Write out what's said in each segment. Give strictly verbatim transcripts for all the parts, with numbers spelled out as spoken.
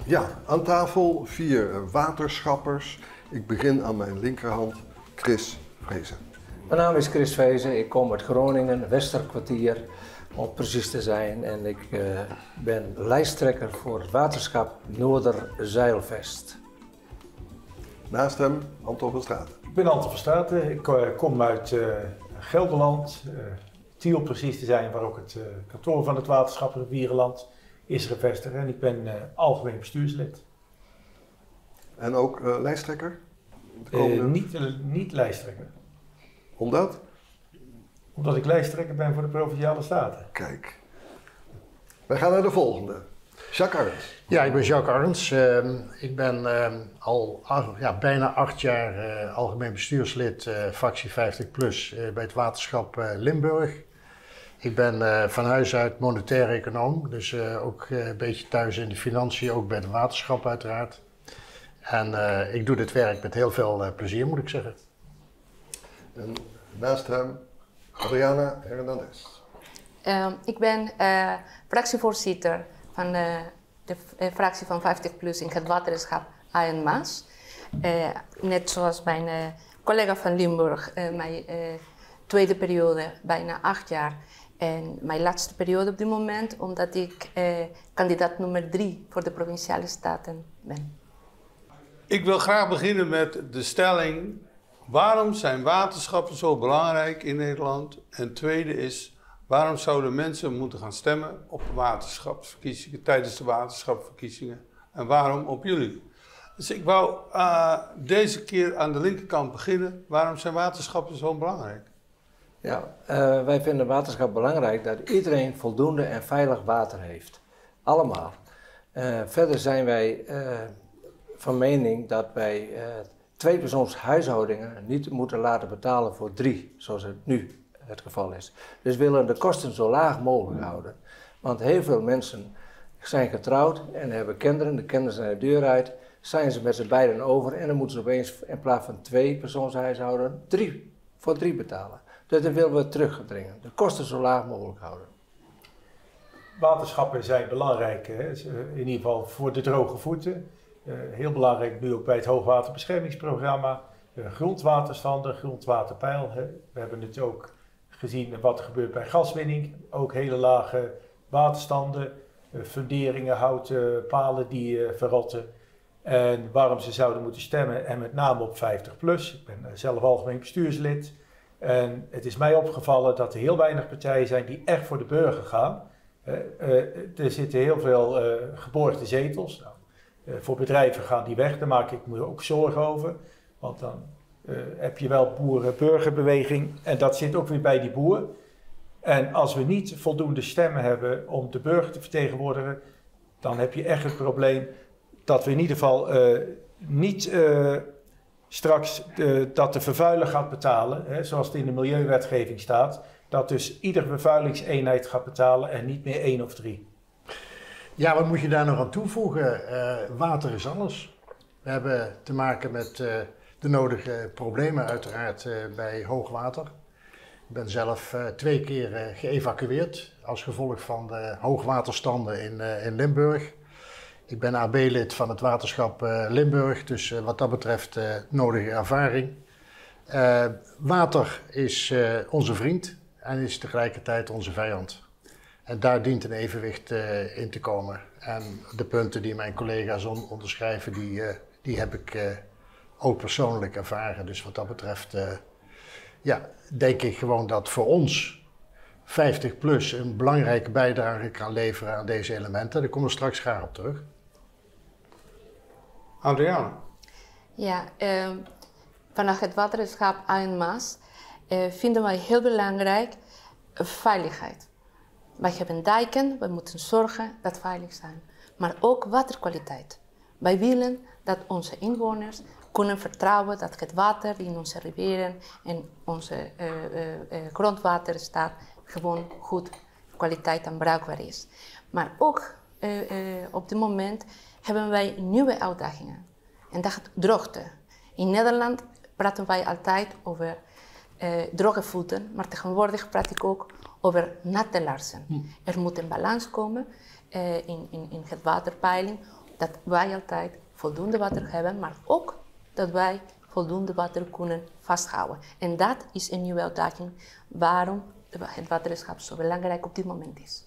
Ja, aan tafel vier waterschappers. Ik begin aan mijn linkerhand, Chris Vrezen. Mijn naam is Chris Vrezen, ik kom uit Groningen, Westerkwartier om precies te zijn. En ik uh, ben lijsttrekker voor het waterschap Noorderzeilvest. Naast hem, Anton van Straten. Ik ben Anton van Straten, ik uh, kom uit uh, Gelderland, uh, Tiel precies te zijn, waar ook het uh, kantoor van het waterschap Rivierenland is gevestigd. En ik ben uh, algemeen bestuurslid. En ook uh, lijsttrekker? Uh, niet, uh, niet lijsttrekker. Omdat? Omdat ik lijsttrekker ben voor de Provinciale Staten. Kijk. Wij gaan naar de volgende. Jacques Arends. Ja, ik ben Jacques Arends. Uh, ik ben uh, al ja, bijna acht jaar uh, algemeen bestuurslid uh, fractie vijftig plus uh, bij het waterschap uh, Limburg. Ik ben uh, van huis uit monetair econoom, dus uh, ook uh, een beetje thuis in de financiën, ook bij het waterschap uiteraard. En uh, ik doe dit werk met heel veel uh, plezier, moet ik zeggen. En naast hem, Adriana Hernandez. Uh, ik ben uh, fractievoorzitter van uh, de uh, fractie van vijftig plus in het waterschap Ayen Maas. Uh, net zoals mijn uh, collega van Limburg, uh, mijn uh, tweede periode, bijna acht jaar. En mijn laatste periode op dit moment, omdat ik uh, kandidaat nummer drie voor de Provinciale Staten ben. Ik wil graag beginnen met de stelling: waarom zijn waterschappen zo belangrijk in Nederland? En tweede is, waarom zouden mensen moeten gaan stemmen op de waterschapsverkiezingen, tijdens de waterschapsverkiezingen? En waarom op jullie? Dus ik wou uh, deze keer aan de linkerkant beginnen. Waarom zijn waterschappen zo belangrijk? Ja, uh, wij vinden waterschap belangrijk dat iedereen voldoende en veilig water heeft. Allemaal. Uh, verder zijn wij uh, van mening dat wij uh, tweepersoonshuishoudingen niet moeten laten betalen voor drie, zoals het nu het geval is. Dus we willen de kosten zo laag mogelijk houden. Want heel veel mensen zijn getrouwd en hebben kinderen, de kinderen zijn de deur uit, zijn ze met z'n beiden over en dan moeten ze opeens in plaats van twee persoonshuishouden drie, voor drie betalen. Dus dat willen we terugdringen, de kosten zo laag mogelijk houden. Waterschappen zijn belangrijk, hè? In ieder geval voor de droge voeten. Uh, heel belangrijk nu ook bij het hoogwaterbeschermingsprogramma. Uh, grondwaterstanden, grondwaterpeil. Hè? We hebben het ook gezien wat er gebeurt bij gaswinning. Ook hele lage waterstanden, uh, funderingen, houten palen die uh, verrotten. En waarom ze zouden moeten stemmen, en met name op vijftig plus. Ik ben zelf algemeen bestuurslid. En het is mij opgevallen dat er heel weinig partijen zijn die echt voor de burger gaan. Uh, uh, er zitten heel veel uh, geborgde zetels. Nou, uh, voor bedrijven gaan die weg, daar maak ik me ook zorgen over. Want dan uh, heb je wel boeren-burgerbeweging en dat zit ook weer bij die boer. En als we niet voldoende stemmen hebben om de burger te vertegenwoordigen, dan heb je echt het probleem dat we in ieder geval uh, niet uh, straks uh, dat de vervuiler gaat betalen, hè, zoals het in de milieuwetgeving staat. Dat dus iedere vervuilingseenheid gaat betalen en niet meer één of drie. Ja, wat moet je daar nog aan toevoegen? Uh, water is alles. We hebben te maken met uh, de nodige problemen uiteraard uh, bij hoogwater. Ik ben zelf uh, twee keer uh, geëvacueerd als gevolg van de hoogwaterstanden in, uh, in Limburg. Ik ben A B-lid van het waterschap uh, Limburg, dus uh, wat dat betreft uh, nodige ervaring. Uh, water is uh, onze vriend en is tegelijkertijd onze vijand. En daar dient een evenwicht uh, in te komen. En de punten die mijn collega's on onderschrijven, die, uh, die heb ik uh, ook persoonlijk ervaren. Dus wat dat betreft, uh, ja, denk ik gewoon dat voor ons vijftig plus een belangrijke bijdrage kan leveren aan deze elementen. Daar komen we straks graag op terug. Adriana. Ja, uh, vanuit het waterschap Ayen Maas uh, vinden wij heel belangrijk uh, veiligheid. Wij hebben dijken, we moeten zorgen dat het veilig zijn. Maar ook waterkwaliteit. Wij willen dat onze inwoners kunnen vertrouwen dat het water die in onze rivieren en onze uh, uh, uh, grondwater staat gewoon goed kwaliteit en bruikbaar is. Maar ook uh, uh, op dit moment hebben wij nieuwe uitdagingen. En dat is droogte. In Nederland praten wij altijd over uh, droge voeten, maar tegenwoordig praat ik ook over natte laarzen. Hm. Er moet een balans komen uh, in, in, in het waterpeiling dat wij altijd voldoende water hebben, maar ook dat wij voldoende water kunnen vasthouden. En dat is een nieuwe uitdaging waarom het waterschap zo belangrijk op dit moment is.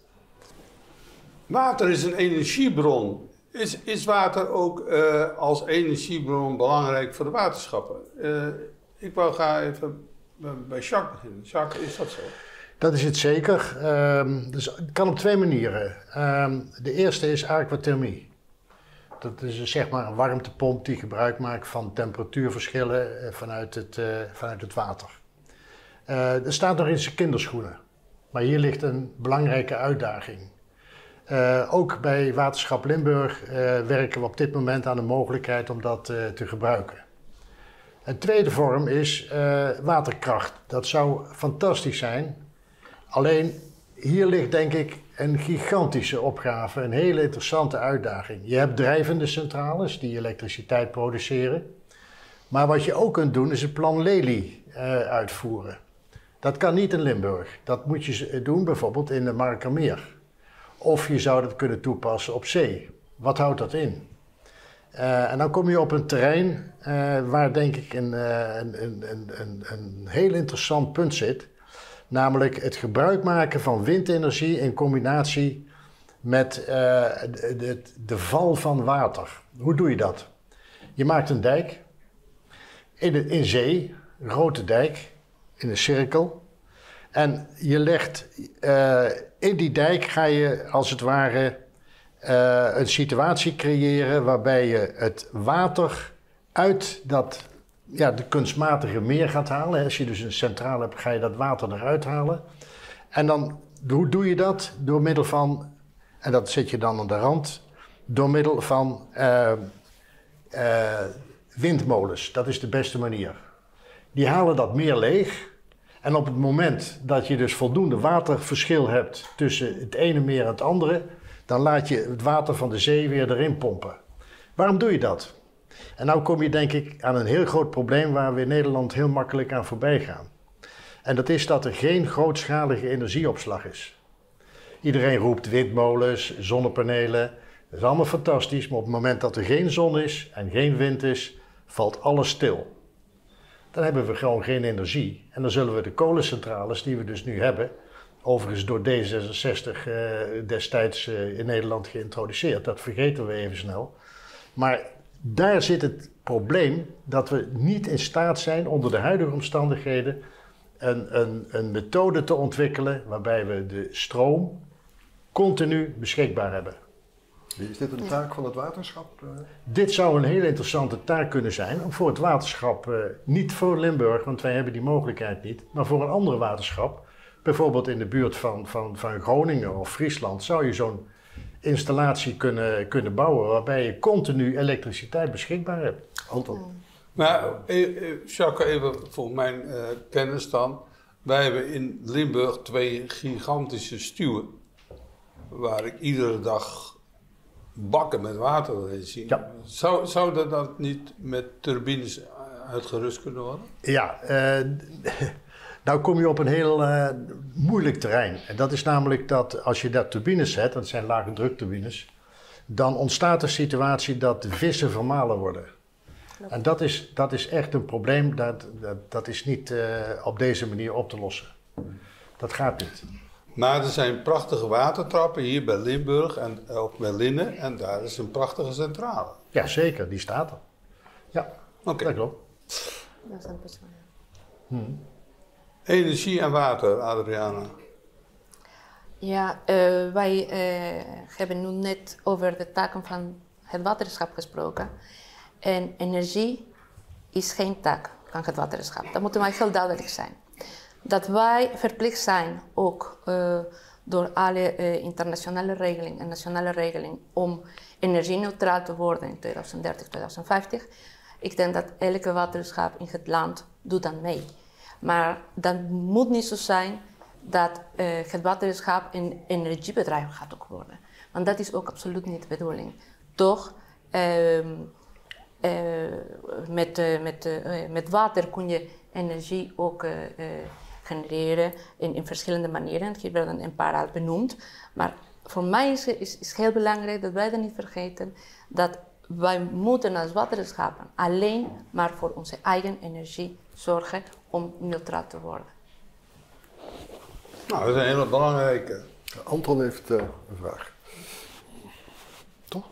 Water is een energiebron. Is, is water ook uh, als energiebron belangrijk voor de waterschappen? Uh, ik wou ga even bij Jacques beginnen. Jacques, is dat zo? Dat is het zeker. Um, dus het kan op twee manieren. Um, de eerste is aquathermie. Dat is zeg maar een warmtepomp die gebruik maakt van temperatuurverschillen vanuit het, uh, vanuit het water. Uh, er staat nog in zijn kinderschoenen. Maar hier ligt een belangrijke uitdaging. Uh, ook bij Waterschap Limburg uh, werken we op dit moment aan de mogelijkheid om dat uh, te gebruiken. Een tweede vorm is uh, waterkracht. Dat zou fantastisch zijn. Alleen hier ligt denk ik een gigantische opgave, een hele interessante uitdaging. Je hebt drijvende centrales die elektriciteit produceren. Maar wat je ook kunt doen is het plan Lely uh, uitvoeren. Dat kan niet in Limburg. Dat moet je doen bijvoorbeeld in de Markermeer. Of je zou dat kunnen toepassen op zee. Wat houdt dat in? Uh, en dan kom je op een terrein uh, waar denk ik een, uh, een, een, een, een heel interessant punt zit. Namelijk het gebruik maken van windenergie in combinatie met uh, de, de, de val van water. Hoe doe je dat? Je maakt een dijk in, de, in zee, een grote dijk, in een cirkel. En je legt uh, in die dijk ga je als het ware uh, een situatie creëren waarbij je het water uit dat, ja, de kunstmatige meer gaat halen. Als je dus een centrale hebt, ga je dat water eruit halen. En dan, hoe doe je dat? Door middel van, en dat zet je dan aan de rand, door middel van uh, uh, windmolens. Dat is de beste manier. Die halen dat meer leeg. En op het moment dat je dus voldoende waterverschil hebt tussen het ene meer en het andere, dan laat je het water van de zee weer erin pompen. Waarom doe je dat? En nou kom je denk ik aan een heel groot probleem waar we in Nederland heel makkelijk aan voorbij gaan. En dat is dat er geen grootschalige energieopslag is. Iedereen roept windmolens, zonnepanelen, dat is allemaal fantastisch, maar op het moment dat er geen zon is en geen wind is, valt alles stil. Dan hebben we gewoon geen energie. En dan zullen we de kolencentrales die we dus nu hebben, overigens door D zesenzestig uh, destijds uh, in Nederland geïntroduceerd, dat vergeten we even snel. Maar daar zit het probleem dat we niet in staat zijn onder de huidige omstandigheden een, een, een methode te ontwikkelen waarbij we de stroom continu beschikbaar hebben. Is dit een taak van het waterschap? Uh? Dit zou een hele interessante taak kunnen zijn om voor het waterschap, uh, niet voor Limburg, want wij hebben die mogelijkheid niet, maar voor een ander waterschap, bijvoorbeeld in de buurt van, van, van Groningen of Friesland, zou je zo'n installatie kunnen, kunnen bouwen waarbij je continu elektriciteit beschikbaar hebt. Anton? Nou, Jacques, even voor mijn uh, kennis dan. Wij hebben in Limburg twee gigantische stuwen, waar ik iedere dag bakken met water erin zie. Ja. Zou, zou dat dan niet met turbines uitgerust kunnen worden? Ja, uh, nou kom je op een heel uh, moeilijk terrein. En dat is namelijk dat als je daar turbines zet, dat zijn lage drukturbines, dan ontstaat de situatie dat de vissen vermalen worden. Klopt. En dat is, dat is echt een probleem, dat, dat, dat is niet uh, op deze manier op te lossen. Dat gaat niet. Maar er zijn prachtige watertrappen hier bij Limburg en ook bij Linnen en daar is een prachtige centrale. Ja, zeker, die staat er. Ja, okay. Dat klopt. Dat is een persoon. Hmm. Energie en water, Adriana. Ja, uh, wij uh, hebben nu net over de taken van het waterschap gesproken. En energie is geen taak van het waterschap. Dat moet wij heel duidelijk zijn. Dat wij verplicht zijn, ook uh, door alle uh, internationale regelingen en nationale regelingen, om energie-neutraal te worden in twintig dertig, twintig vijftig. Ik denk dat elke waterschap in het land doet dan mee. Maar dat moet niet zo zijn dat uh, het waterschap een energiebedrijf gaat ook worden. Want dat is ook absoluut niet de bedoeling. Toch, uh, uh, met, uh, met, uh, met water kun je energie ook uh, uh, genereren in, in verschillende manieren. Hier werden een paar al benoemd. Maar voor mij is het is, is heel belangrijk dat wij dat niet vergeten, dat wij moeten als waterschappen alleen maar voor onze eigen energie zorgen om neutraal te worden. Nou, dat is een hele belangrijke. Anton heeft uh, een vraag. Toch?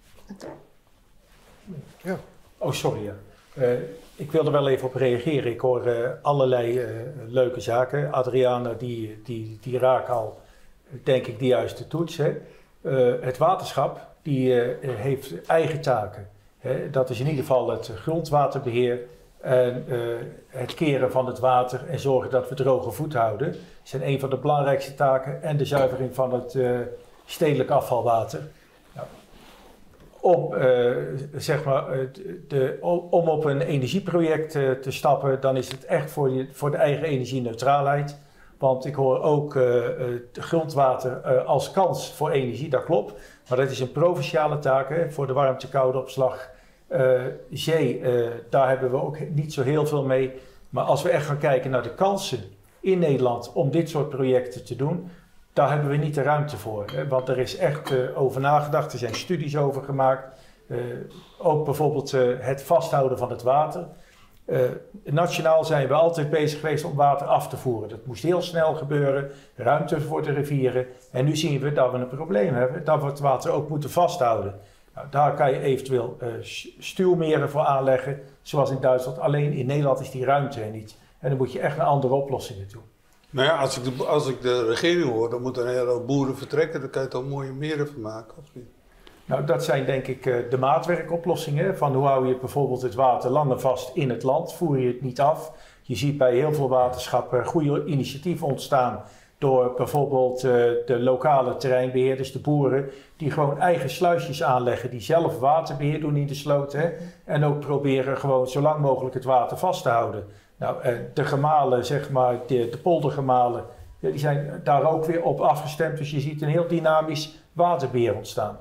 Ja. Oh, sorry. Ja. Uh, ik wil er wel even op reageren. Ik hoor uh, allerlei uh, leuke zaken. Adriana, die, die, die raakt al, denk ik, de juiste toets. Hè. Uh, het waterschap, die uh, heeft eigen taken. Hè. Dat is in ieder geval het grondwaterbeheer en uh, het keren van het water en zorgen dat we droge voet houden. Dat zijn een van de belangrijkste taken. En de zuivering van het uh, stedelijk afvalwater. Nou, Om, uh, zeg maar, uh, de, om op een energieproject uh, te stappen, dan is het echt voor, je, voor de eigen energieneutraalheid. Want ik hoor ook uh, uh, grondwater uh, als kans voor energie, dat klopt. Maar dat is een provinciale taak, hè, voor de warmte-koude opslag. Uh, zee, uh, daar hebben we ook niet zo heel veel mee. Maar als we echt gaan kijken naar de kansen in Nederland om dit soort projecten te doen, daar hebben we niet de ruimte voor. Hè? Want er is echt uh, over nagedacht, er zijn studies over gemaakt. Uh, ook bijvoorbeeld uh, het vasthouden van het water. Uh, nationaal zijn we altijd bezig geweest om water af te voeren. Dat moest heel snel gebeuren, ruimte voor de rivieren. En nu zien we dat we een probleem hebben, dat we het water ook moeten vasthouden. Nou, daar kan je eventueel uh, stuwmeren voor aanleggen, zoals in Duitsland. Alleen in Nederland is die ruimte er niet. En dan moet je echt naar andere oplossingen toe. Nou ja, als ik, de, als ik de regering hoor, dan moeten een hele hoop boeren vertrekken. Dan kan je toch mooie meren van maken, of niet? Nou, dat zijn denk ik uh, de maatwerkoplossingen. Van hoe hou je bijvoorbeeld het water langer vast in het land? Voer je het niet af? Je ziet bij heel veel waterschappen goede initiatieven ontstaan door bijvoorbeeld uh, de lokale terreinbeheerders, de boeren, die gewoon eigen sluisjes aanleggen, die zelf waterbeheer doen in de sloot. Hè? En ook proberen gewoon zo lang mogelijk het water vast te houden. Nou, de gemalen, zeg maar, de, de poldergemalen, die zijn daar ook weer op afgestemd. Dus je ziet een heel dynamisch waterbeheer ontstaan.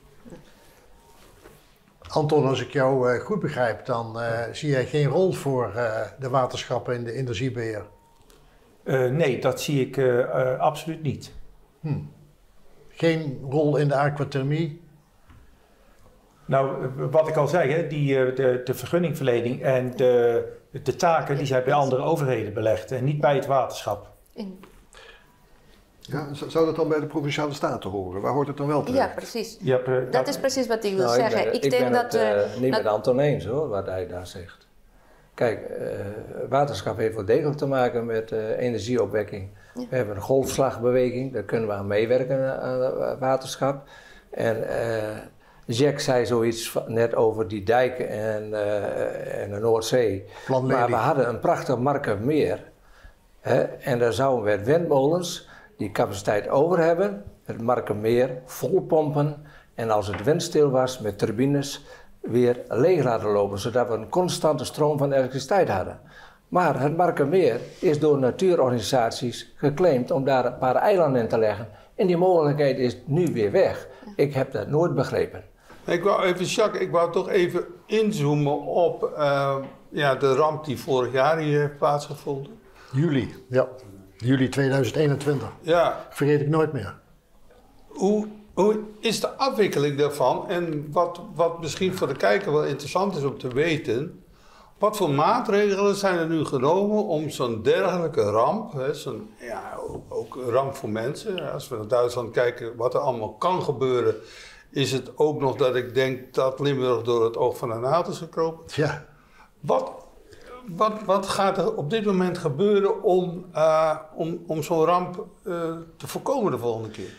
Anton, als ik jou uh, goed begrijp, dan uh, zie jij geen rol voor uh, de waterschappen in de energiebeheer? Uh, nee, dat zie ik uh, uh, absoluut niet. Hmm. Geen rol in de aquathermie? Nou, wat ik al zei, hè, die, de, de vergunningverlening en de, de taken die zijn bij andere overheden belegd en niet bij het waterschap. In... Ja, zou dat dan bij de Provinciale Staten horen? Waar hoort het dan wel terecht? Ja, precies. Hebt, uh, dat, dat is precies wat ik wil nou, zeggen. Ik ben, ik ik denk ben dat... het uh, uh, niet dat... met Anton eens hoor, wat hij daar zegt. Kijk, uh, waterschap heeft wel degelijk te maken met uh, energieopwekking. Ja. We hebben een golfslagbeweging, daar kunnen we aan meewerken aan uh, waterschap. En uh, Jack zei zoiets net over die dijken en, uh, en de Noordzee. Maar we hadden een prachtig Markermeer. Hè? En daar zouden we met windmolens die capaciteit over hebben, het Markermeer vol pompen. En als het windstil was, met turbines weer leeg laten lopen, zodat we een constante stroom van elektriciteit hadden. Maar het Markermeer is door natuurorganisaties geclaimd om daar een paar eilanden in te leggen. En die mogelijkheid is nu weer weg. Ik heb dat nooit begrepen. Ik wou even, Jacques, ik wou toch even inzoomen op uh, ja, de ramp die vorig jaar hier heeft plaatsgevonden. Juli, ja. Juli tweeduizend eenentwintig. Ja. Vergeet ik nooit meer. Hoe, hoe is de afwikkeling daarvan? En wat, wat misschien voor de kijker wel interessant is om te weten, wat voor maatregelen zijn er nu genomen om zo'n dergelijke ramp, hè, zo'n, ja, ook een ramp voor mensen, als we naar Duitsland kijken wat er allemaal kan gebeuren, is het ook nog dat ik denk dat Limburg door het oog van de naald is gekropen. Ja. Wat, wat, wat gaat er op dit moment gebeuren om, uh, om, om zo'n ramp uh, te voorkomen de volgende keer?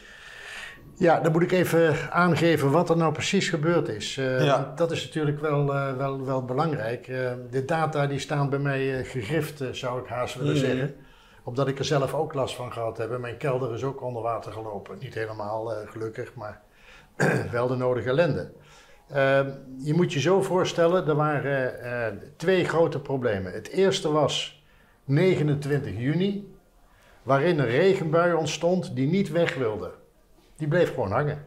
Ja, dan moet ik even aangeven wat er nou precies gebeurd is. Uh, Ja. want dat is natuurlijk wel, uh, wel, wel belangrijk. Uh, de data die staan bij mij uh, gegrift, uh, zou ik haast willen Mhm. zeggen. Omdat ik er zelf ook last van gehad heb. Mijn kelder is ook onder water gelopen. Niet helemaal uh, gelukkig, maar wel de nodige ellende. Uh, je moet je zo voorstellen, er waren uh, twee grote problemen. Het eerste was negenentwintig juni, waarin een regenbui ontstond die niet weg wilde. Die bleef gewoon hangen.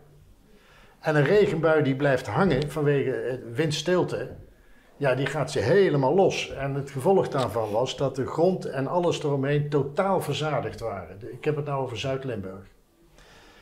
En een regenbui die blijft hangen vanwege windstilte, ja, die gaat ze helemaal los. En het gevolg daarvan was dat de grond en alles eromheen totaal verzadigd waren. Ik heb het nou over Zuid-Limburg.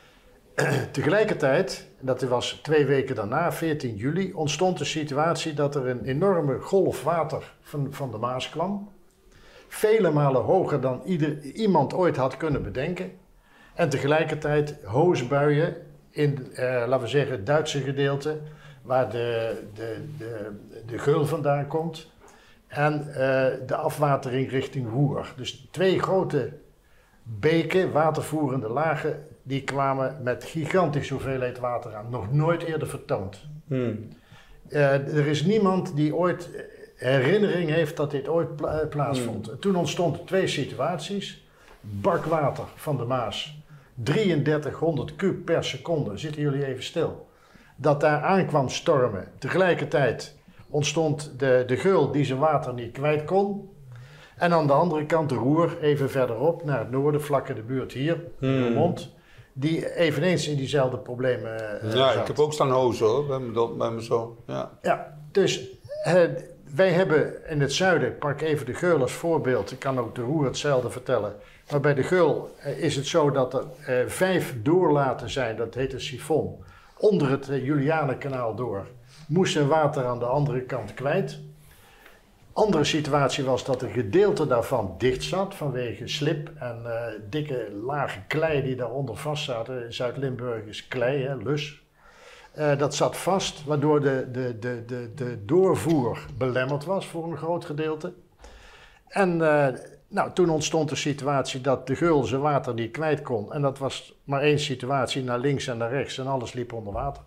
tegelijkertijd, dat was twee weken daarna, veertien juli, ontstond de situatie dat er een enorme golf water van, van de Maas kwam. Vele malen hoger dan ieder, iemand ooit had kunnen bedenken. En tegelijkertijd hoosbuien in, eh, laten we zeggen, het Duitse gedeelte, waar de, de, de, de Geul vandaan komt. En uh, de afwatering richting Roer. Dus twee grote beken, watervoerende lagen, die kwamen met gigantische hoeveelheid water aan. Nog nooit eerder vertoond. Hmm. Uh, er is niemand die ooit herinnering heeft dat dit ooit pla plaatsvond. Hmm. Toen ontstonden twee situaties. Bakwater van de Maas, drieëndertighonderd kub per seconde. Zitten jullie even stil. Dat daar aankwam stormen. Tegelijkertijd ontstond de, de Geul die zijn water niet kwijt kon. En aan de andere kant de Roer, even verderop, naar het noorden, vlak in de buurt hier, hmm. Roermond, die eveneens in diezelfde problemen uh, Ja, zat. ik heb ook staan hozen hoor, bij mijn, bij mijn zoon. Ja, ja dus uh, wij hebben in het zuiden, ik pak even de Geul als voorbeeld, ik kan ook de Roer hetzelfde vertellen. Maar bij de Geul uh, is het zo dat er uh, vijf doorlaten zijn, dat heet een sifon, onder het uh, Julianenkanaal door. Moest zijn water aan de andere kant kwijt. Andere situatie was dat een gedeelte daarvan dicht zat vanwege slip en uh, dikke lage klei die daaronder vast zaten. Zuid-Limburg is klei, hè, lus. Uh, dat zat vast, waardoor de, de, de, de, de doorvoer belemmerd was voor een groot gedeelte. En uh, nou, toen ontstond de situatie dat de Geul zijn water niet kwijt kon. En dat was maar één situatie, naar links en naar rechts en alles liep onder water.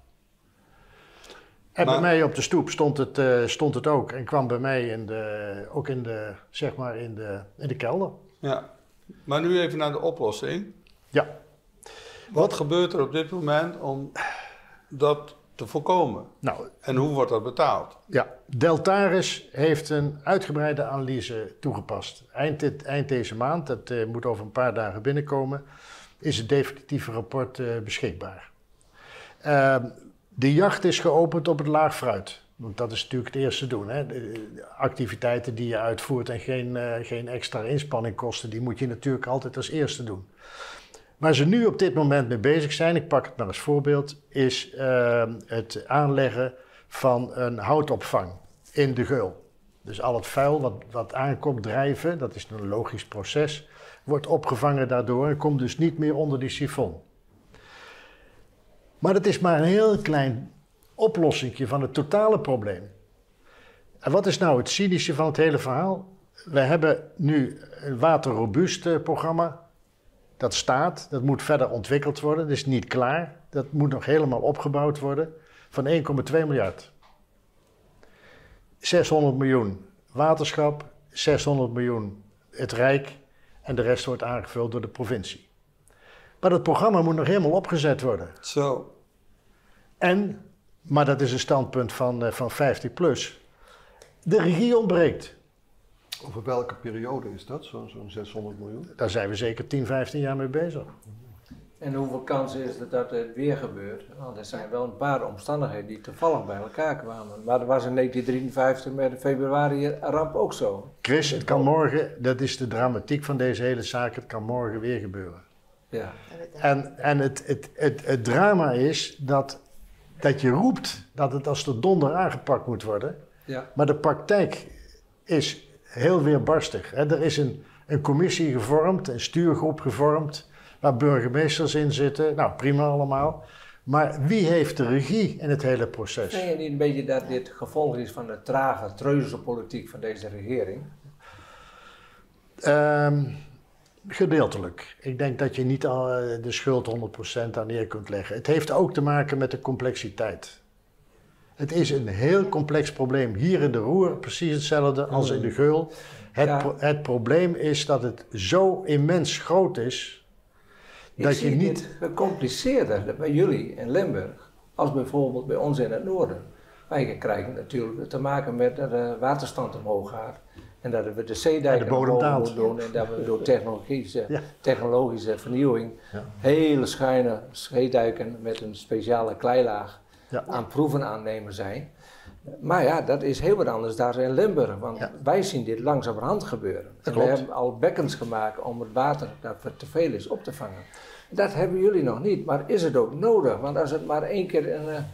En maar, bij mij op de stoep stond het, uh, stond het ook en kwam bij mij in de, ook in de, zeg maar in de, in de kelder. Ja, maar nu even naar de oplossing. Ja. Wat gebeurt er op dit moment om dat te voorkomen? Nou, en hoe wordt dat betaald? Ja, Deltares heeft een uitgebreide analyse toegepast. Eind, dit, eind deze maand, dat uh, moet over een paar dagen binnenkomen, is het definitieve rapport uh, beschikbaar. Uh, De jacht is geopend op het laag fruit. Want dat is natuurlijk het eerste doen. Hè. De activiteiten die je uitvoert en geen, uh, geen extra inspanning kosten, die moet je natuurlijk altijd als eerste doen. Waar ze nu op dit moment mee bezig zijn, ik pak het maar als voorbeeld, is uh, het aanleggen van een houtopvang in de Geul. Dus al het vuil wat, wat aankomt drijven, dat is een logisch proces, wordt opgevangen daardoor en komt dus niet meer onder die sifon. Maar dat is maar een heel klein oplossingje van het totale probleem. En wat is nou het cynische van het hele verhaal? We hebben nu een waterrobuust programma. Dat staat, dat moet verder ontwikkeld worden. Dat is niet klaar. Dat moet nog helemaal opgebouwd worden. Van één komma twee miljard. zeshonderd miljoen waterschap, zeshonderd miljoen het Rijk. En de rest wordt aangevuld door de provincie. Maar dat programma moet nog helemaal opgezet worden. Zo. En, maar dat is een standpunt van, uh, van vijftig plus, de regie ontbreekt. Over welke periode is dat, zo'n zo zeshonderd miljoen? Daar zijn we zeker tien, vijftien jaar mee bezig. En hoeveel kans is het dat het weer gebeurt? Want er zijn wel een paar omstandigheden die toevallig bij elkaar kwamen. Maar dat was in negentien drieënvijftig met de februari-ramp ook zo. Chris, het kan morgen, dat is de dramatiek van deze hele zaak, het kan morgen weer gebeuren. Ja. En, en het, het, het, het drama is dat, dat je roept dat het als de donder aangepakt moet worden. Ja. Maar de praktijk is heel weerbarstig. Hè. Er is een, een commissie gevormd, een stuurgroep gevormd, waar burgemeesters in zitten. Nou, prima allemaal. Maar wie heeft de regie in het hele proces? Vind je niet een beetje dat dit gevolg is van de trage, treuzige politiek van deze regering? Um, gedeeltelijk. Ik denk dat je niet al de schuld honderd procent aan neer kunt leggen. Het heeft ook te maken met de complexiteit. Het is een heel complex probleem. Hier in de Roer precies hetzelfde als in de Geul. Het, Ja. pro- het probleem is dat het zo immens groot is, Ik dat zie je niet... dit gecompliceerder bij jullie in Limburg als bijvoorbeeld bij ons in het noorden. Wij krijgen natuurlijk te maken met dat de waterstand omhoog gaat en dat we de En zeedijken de bodem omhoog daalt. moeten doen en dat we door technologische, Ja. technologische vernieuwing Ja. hele schuine zeedijken met een speciale kleilaag Ja. aan proeven aannemen zijn. Maar ja, dat is heel wat anders daar in Limburg, want Ja. wij zien dit langzamerhand gebeuren. En we klopt. hebben al bekkens gemaakt om het water dat er te veel is op te vangen. Dat hebben jullie nog niet, maar is het ook nodig? Want als het maar één keer in uh,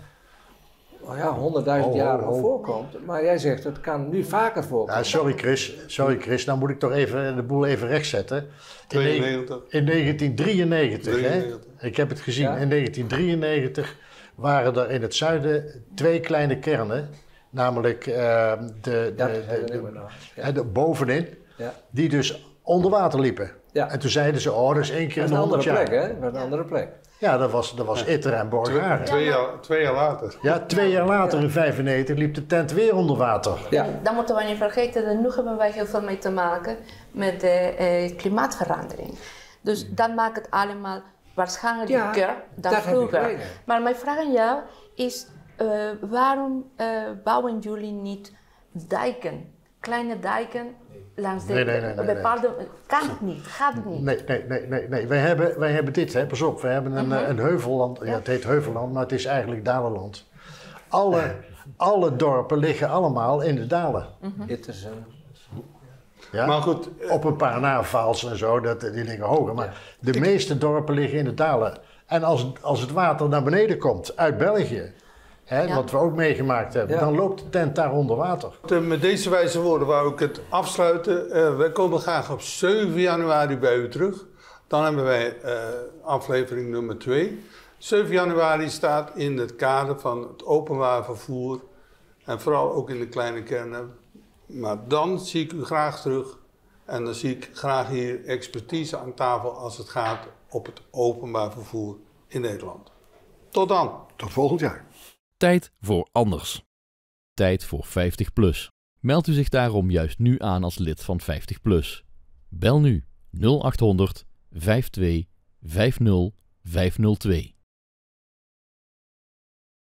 oh ja, honderdduizend Oh, jaar oh, oh. voorkomt, maar jij zegt het kan nu vaker voorkomen. Ja, sorry Chris, sorry Chris, dan moet ik toch even de boel even rechtzetten. In, tweeënnegentig. in negentien drieëntennegentig, drieënnegentig. hè? Ik heb het gezien, Ja. in negentien drieënnegentig waren er in het zuiden twee kleine kernen, namelijk uh, de, Dat de, de, herinner de, ik me nog. Ja. hè, de bovenin, Ja. die dus onder water liepen. Ja. En toen zeiden ze, oh, dat is één keer Dat in is de een andere honderd plek, jaar. hè? Dat is een andere plek. Ja, dat was, dat was Itter en Borgaren. Twee, jaar, twee jaar later. Ja, twee jaar later in vijfennegentig liep de tent weer onder water. Ja. Dan moeten we niet vergeten dat nu hebben wij heel veel mee te maken met de eh, klimaatverandering. Dus dat maakt het allemaal waarschijnlijker Ja, dan dat heb ik vroeger. gelezen. Maar mijn vraag aan jou is, uh, waarom uh, bouwen jullie niet dijken? Kleine dijken langs de Nee, nee, nee, nee, bepaalde... Kan het niet, gaat het niet. Nee, nee, nee, nee, nee. Wij, hebben, wij hebben dit, hè. Pas op, we hebben een, Mhm. een heuvelland, ja, het heet heuvelland, maar het is eigenlijk dalenland. Alle, alle dorpen liggen allemaal in de dalen. Dit is een... Ja? Maar goed, eh, Op een paar navals en zo, dat, die liggen hoger. Maar de meeste dorpen liggen in de dalen. En als, als het water naar beneden komt uit België, hè, Ja. wat we ook meegemaakt hebben, Ja. dan loopt de tent daar onder water. met deze wijze woorden wou ik het afsluiten. Uh, wij komen graag op zeven januari bij u terug. Dan hebben wij uh, aflevering nummer twee. zeven januari staat in het kader van het openbaar vervoer. En vooral ook in de kleine kernen. Maar dan zie ik u graag terug. En dan zie ik graag hier expertise aan tafel als het gaat op het openbaar vervoer in Nederland. Tot dan. Tot volgend jaar. Tijd voor anders. Tijd voor vijftig plus. Meld u zich daarom juist nu aan als lid van vijftig plus. Bel nu nul acht honderd vijfentwintig vijftig vijfhonderd twee.